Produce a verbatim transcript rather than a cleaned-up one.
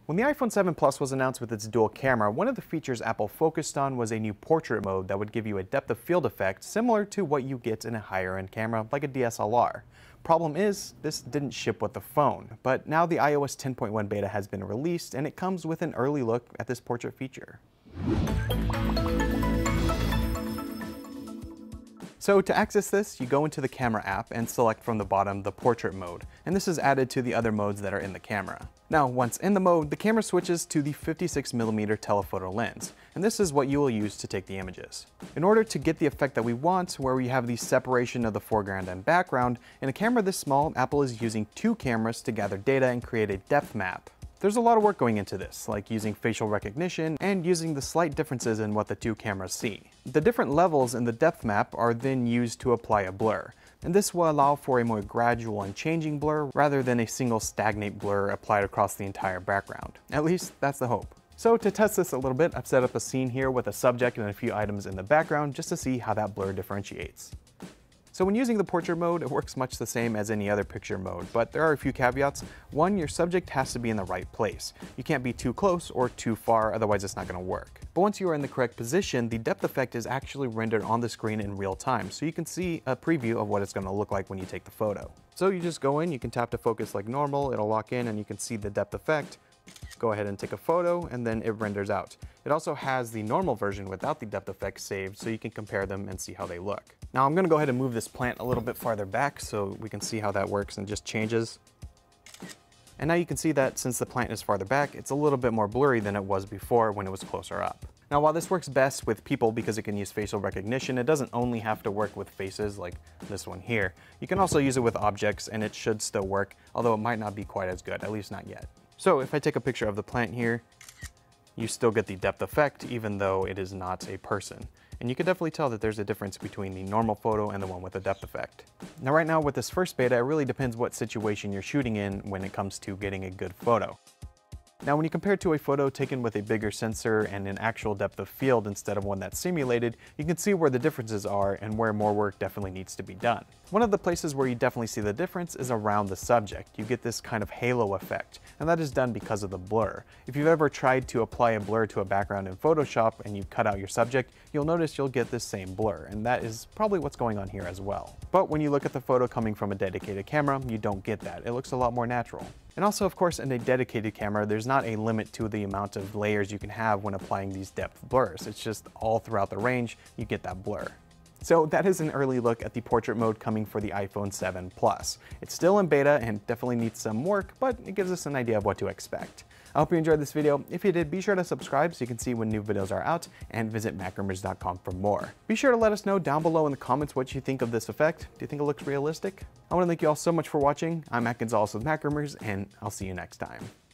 When the iPhone seven Plus was announced with its dual camera, one of the features Apple focused on was a new portrait mode that would give you a depth of field effect similar to what you get in a higher end camera like a D S L R. Problem is, this didn't ship with the phone, but now the i O S ten point one beta has been released and it comes with an early look at this portrait feature. So to access this, you go into the camera app and select from the bottom the portrait mode, and this is added to the other modes that are in the camera. Now, once in the mode, the camera switches to the fifty-six millimeter telephoto lens, and this is what you will use to take the images. In order to get the effect that we want, where we have the separation of the foreground and background, in a camera this small, Apple is using two cameras to gather data and create a depth map. There's a lot of work going into this, like using facial recognition and using the slight differences in what the two cameras see. The different levels in the depth map are then used to apply a blur, and this will allow for a more gradual and changing blur rather than a single stagnate blur applied across the entire background. At least, that's the hope. So to test this a little bit, I've set up a scene here with a subject and a few items in the background just to see how that blur differentiates. So when using the portrait mode, it works much the same as any other picture mode, but there are a few caveats. One, your subject has to be in the right place. You can't be too close or too far, otherwise it's not going to work. But once you are in the correct position, the depth effect is actually rendered on the screen in real time, so you can see a preview of what it's going to look like when you take the photo. So you just go in, you can tap to focus like normal, it'll lock in and you can see the depth effect. Go ahead and take a photo and then it renders out. It also has the normal version without the depth effect saved so you can compare them and see how they look. Now I'm going to go ahead and move this plant a little bit farther back so we can see how that works and just changes. And now you can see that since the plant is farther back, it's a little bit more blurry than it was before when it was closer up. Now while this works best with people because it can use facial recognition, it doesn't only have to work with faces like this one here. You can also use it with objects and it should still work, although it might not be quite as good, at least not yet. So if I take a picture of the plant here, you still get the depth effect even though it is not a person. And you can definitely tell that there's a difference between the normal photo and the one with the depth effect. Now right now with this first beta, it really depends what situation you're shooting in when it comes to getting a good photo. Now when you compare it to a photo taken with a bigger sensor and an actual depth of field instead of one that's simulated, you can see where the differences are and where more work definitely needs to be done. One of the places where you definitely see the difference is around the subject. You get this kind of halo effect, and that is done because of the blur. If you've ever tried to apply a blur to a background in Photoshop and you cut out your subject, you'll notice you'll get this same blur, and that is probably what's going on here as well. But when you look at the photo coming from a dedicated camera, you don't get that. It looks a lot more natural. And also, of course, in a dedicated camera, there's not a limit to the amount of layers you can have when applying these depth blurs. It's just all throughout the range, you get that blur. So that is an early look at the portrait mode coming for the iPhone seven Plus. It's still in beta and definitely needs some work, but it gives us an idea of what to expect. I hope you enjoyed this video. If you did, be sure to subscribe so you can see when new videos are out, and visit Mac Rumors dot com for more. Be sure to let us know down below in the comments what you think of this effect. Do you think it looks realistic? I want to thank you all so much for watching. I'm Matt Gonzalez with Mac Rumors, and I'll see you next time.